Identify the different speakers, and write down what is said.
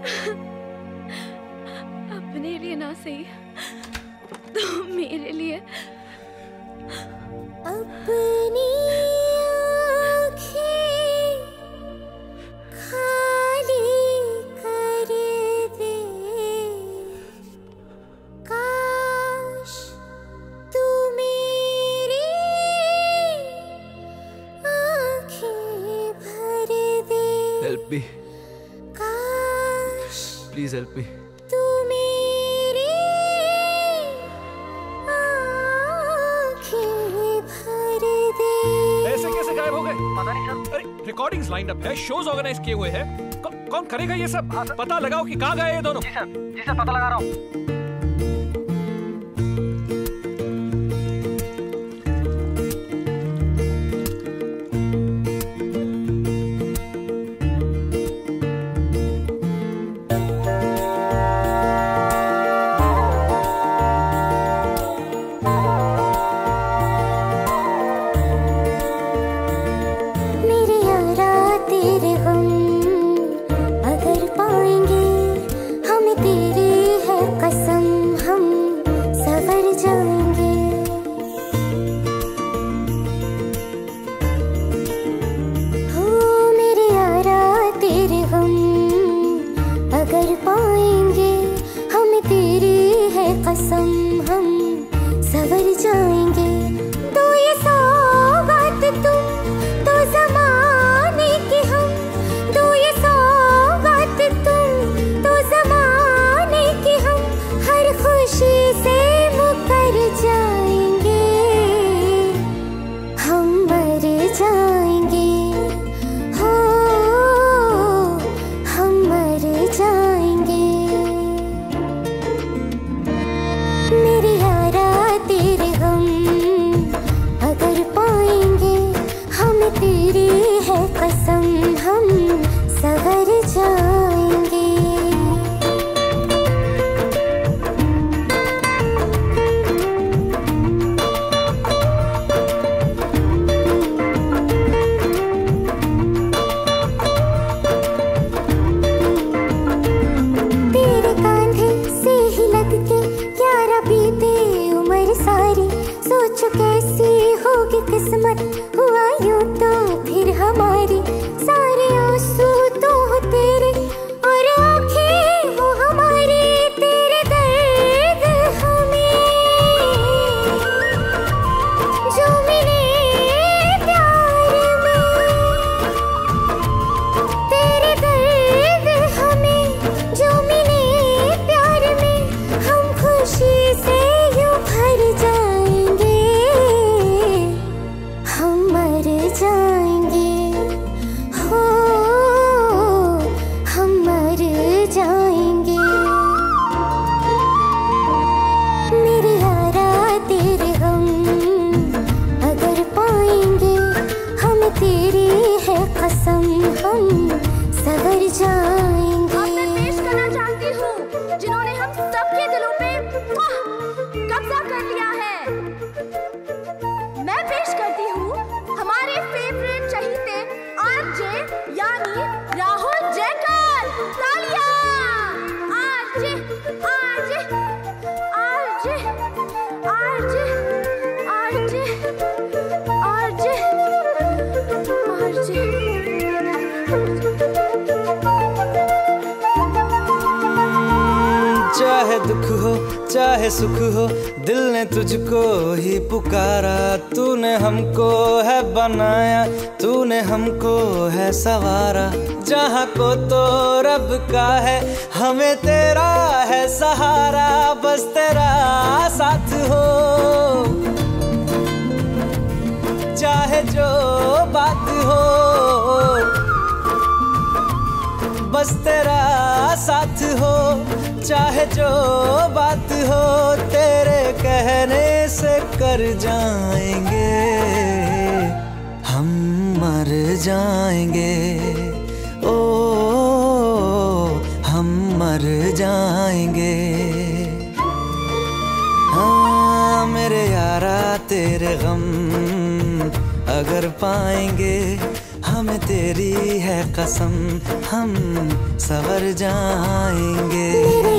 Speaker 1: अपने लिए ना सही तो मेरे लिए।
Speaker 2: अपनी आँखें खाली कर दे, काश तू मेरी आँखें भर दे।
Speaker 3: हेल्प मी,
Speaker 2: काश
Speaker 3: प्लीज हेल्प मी।
Speaker 2: तू मेरी आँखें भर दे।
Speaker 4: ऐसे कैसे गायब हो गए? पता नहीं सर। अरे रिकॉर्डिंग्स लाइंड अप है, शोज ऑर्गेनाइज किए हुए हैं। कौन करेगा ये सब? पता लगाओ कि कहाँ गए ये दोनों। जी सर पता लगा रहा हूँ।
Speaker 2: मेरे यारा तेरे गम अगर पाएंगे, हमें तेरी है कसम, हम सवर जाएंगे। हो मेरे यारा तेरे गम अगर पाएंगे, हमें तेरी है कसम, हम सवर जाएंगे। तो ये सौगात तुम तो ज़माने की, हम तो ये सौगात तुम तो ज़माने की, हम हर खुशी से मुकर जाएंगे, हम मर जाएंगे। हो हम मर जाएंगे। मेरे यारा तेरे गम अगर पाएंगे, हमें तेरी है कसम, हम सवर जाएंगे। तेरे कांधे से ही लग के यारा बीते उम्र सारी, सोचो कैसी होगी किस्मत, हुआ यूं तो फिर हमारी। सारे आंसू तो हो तेरे और आँखें हो हमारी, तेरे दर्द हमें जो मिले प्यार में, तेरे दर्द हमें जो मिले प्यार में, हम खुशी से यूं भर जाएंगे, हम मर जाएंगे। हो हम मर जाएंगे। मेरे यारा तेरे गम अगर पाएंगे, हमें तेरी है कसम, हम सवर जाएंगे।
Speaker 1: अब मैं पेश करना चाहती हूँ जिन्होंने हम सबके दिलों पे कब्जा कर लिया है। मैं पेश करती हूँ हमारे फेवरेट चहीते आरजे यानी राहुल जयकर। तालियां! RJ RJ RJ RJ RJ RJ RJ.
Speaker 5: चाहे दुख हो चाहे सुख हो, दिल ने तुझको ही पुकारा। तूने हमको है बनाया, तूने हमको है सवारा। जहाँ को तो रब का है, हमें तेरा है सहारा। बस तेरा साथ हो, चाहे जो बात हो, बस तेरा साथ हो, चाहे जो बात हो। तेरे कहने से कर जाएंगे, हम मर जाएंगे। ओ हम मर जाएंगे। हाँ मेरे यारा तेरे गम अगर पाएंगे, हम जाने तेरी है कसम, हम सवर जाएंगे।